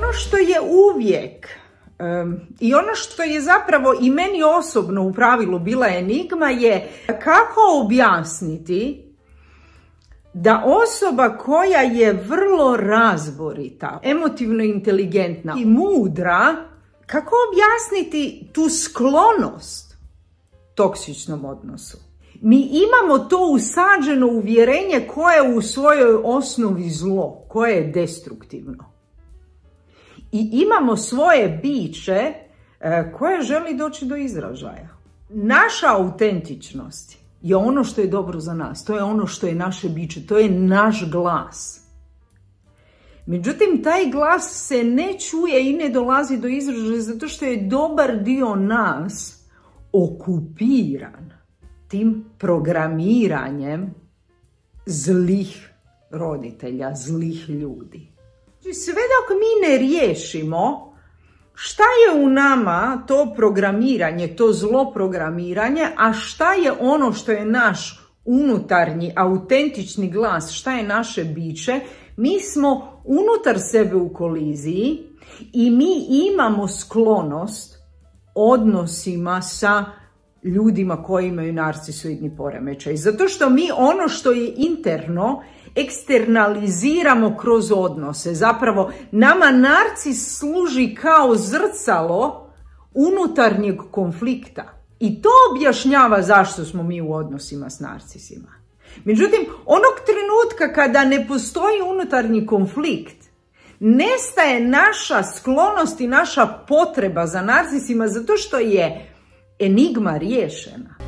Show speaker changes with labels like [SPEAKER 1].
[SPEAKER 1] ono što je uvijek i ono što je zapravo i meni osobno u pravilu bila enigma je kako objasniti da osoba koja je vrlo razborita, emotivno inteligentna i mudra, kako objasniti tu sklonost toksičnom odnosu. Mi imamo to usađeno uvjerenje koje je u svojoj osnovi zlo, koje je destruktivno. I imamo svoje biće koje želi doći do izražaja. Naša autentičnost je ono što je dobro za nas, to je ono što je naše biće, to je naš glas. Međutim, taj glas se ne čuje i ne dolazi do izražaja zato što je dobar dio nas okupiran tim programiranjem zlih roditelja, zlih ljudi. Sve dok mi ne riješimo šta je u nama to programiranje, to zlo programiranje, a šta je ono što je naš unutarnji, autentični glas, šta je naše biće, mi smo unutar sebe u koliziji i mi imamo sklonost odnosima sa ljudima koji imaju narcisoidni poremećaj. Zato što mi ono što je interno eksternaliziramo kroz odnose. Zapravo, nama narcis služi kao zrcalo unutarnjeg konflikta. I to objašnjava zašto smo mi u odnosima s narcisima. Međutim, onog trenutka kada ne postoji unutarnji konflikt, nestaje naša sklonost i naša potreba za narcisima zato što je enigma riješena.